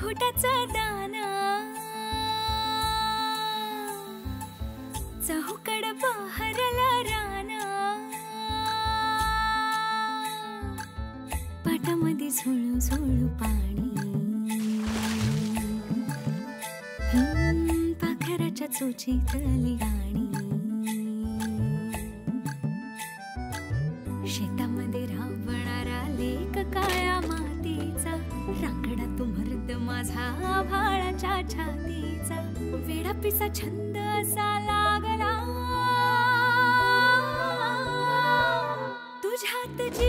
घोटाचा दाना चहूकड बहरला राना पाटामध्ये झुळू झुळू पाणी पाखराच्या चोचीतली गाणी शेतामध्ये राबणारा लेक काळ्या मातीचा रांगडा तो मर्द माझा आभाळाच्या छातीचा वेडापिसा छंद असा लागला तुझ्यात